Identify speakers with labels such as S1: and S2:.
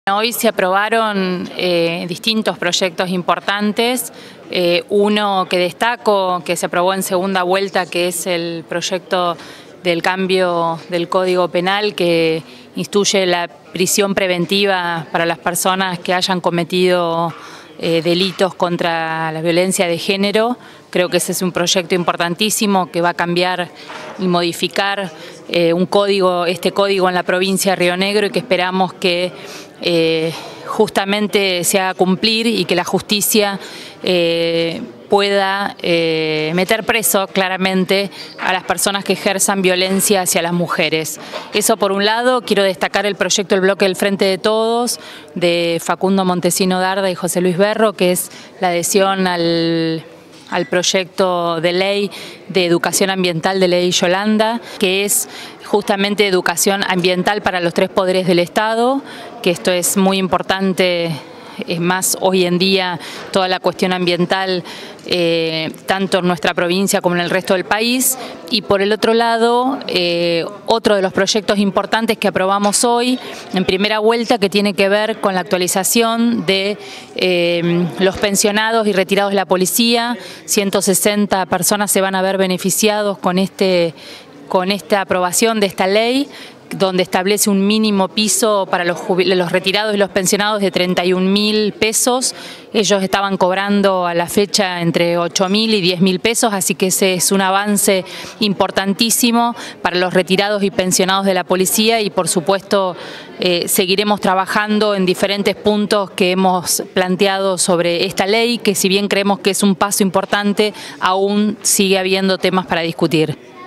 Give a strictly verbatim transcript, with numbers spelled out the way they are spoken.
S1: Hoy se aprobaron eh, distintos proyectos importantes, eh, uno que destaco, que se aprobó en segunda vuelta, que es el proyecto del cambio del Código Penal que instituye la prisión preventiva para las personas que hayan cometido eh, delitos contra la violencia de género. Creo que ese es un proyecto importantísimo que va a cambiar y modificar eh, un código, este código en la provincia de Río Negro, y que esperamos que eh, justamente se haga cumplir y que la justicia eh, pueda eh, meter preso claramente a las personas que ejerzan violencia hacia las mujeres. Eso por un lado. Quiero destacar el proyecto del Bloque del Frente de Todos, de Facundo Montesino Darda y José Luis Berro, que es la adhesión al... al proyecto de ley de educación ambiental de Ley Yolanda, que es justamente educación ambiental para los tres poderes del Estado, que esto es muy importante. Es más, hoy en día toda la cuestión ambiental, eh, tanto en nuestra provincia como en el resto del país. Y por el otro lado, eh, otro de los proyectos importantes que aprobamos hoy, en primera vuelta, que tiene que ver con la actualización de eh, los pensionados y retirados de la policía. ciento sesenta personas se van a ver beneficiados con, este, con esta aprobación de esta ley, donde establece un mínimo piso para los, los retirados y los pensionados de treinta y un mil pesos. Ellos estaban cobrando a la fecha entre ocho mil y diez mil pesos, así que ese es un avance importantísimo para los retirados y pensionados de la policía, y por supuesto eh, seguiremos trabajando en diferentes puntos que hemos planteado sobre esta ley, que si bien creemos que es un paso importante, aún sigue habiendo temas para discutir.